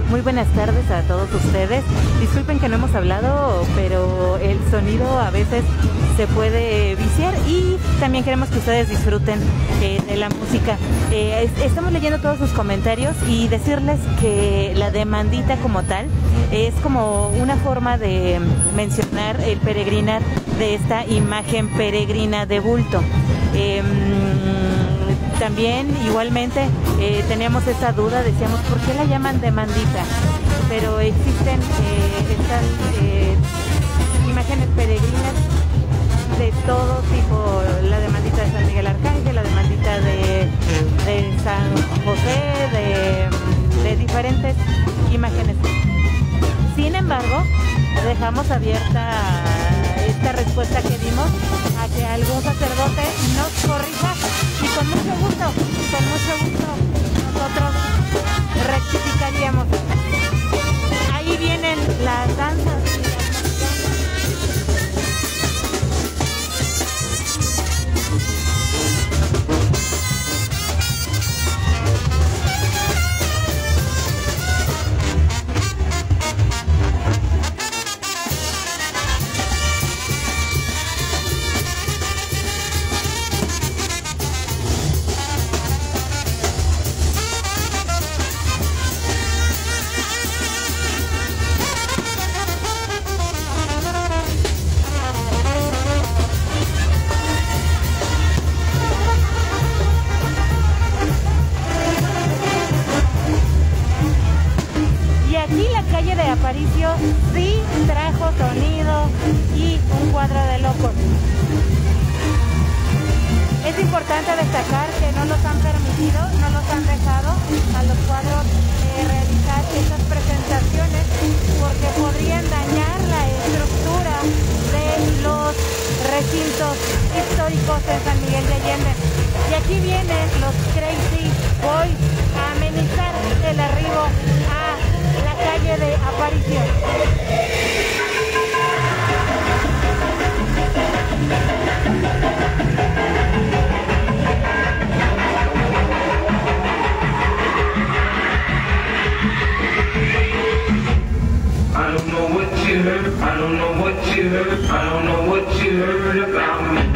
Muy buenas tardes a todos ustedes. Disculpen que no hemos hablado, pero el sonido a veces se puede viciar y también queremos que ustedes disfruten de la música. Estamos leyendo todos sus comentarios y decirles que la demandita como tal es como una forma de mencionar el peregrinar de esta imagen peregrina de bulto. También igualmente teníamos esa duda, decíamos, ¿por qué la llaman demandita? Pero existen estas imágenes peregrinas de todo tipo, la demandita de San Miguel Arcángel, la demandita de San José, de diferentes imágenes. Sin embargo, dejamos abierta esta respuesta que dimos a que algún sacerdote nos corrija y con mucho gusto nosotros rectificaríamos. Ahí vienen las danzas. Aparicio sí trajo sonido y un cuadro de locos. Es importante destacar que no los han permitido, no los han dejado a los cuadros realizar estas presentaciones porque podrían dañar la estructura de los recintos históricos de San Miguel de Allende. Y aquí vienen los Crazy Boys a amenizar el arribo a la calle de Aparicio. I don't know what you heard, I don't know what you heard, I don't know what you heard about me.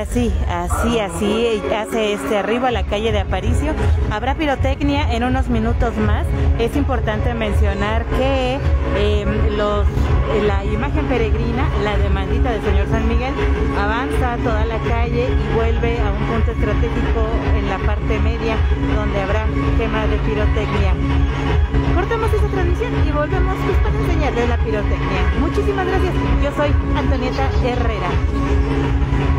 así hace este arribo a la calle de Aparicio. Habrá pirotecnia en unos minutos más. Es importante mencionar que la imagen peregrina, la demandita del Señor San Miguel, avanza toda la calle y vuelve a un punto estratégico en la parte media donde habrá quema de pirotecnia. Cortamos esta transmisión y volvemos pues para enseñarles la pirotecnia. Muchísimas gracias. Yo soy Antonieta Herrera.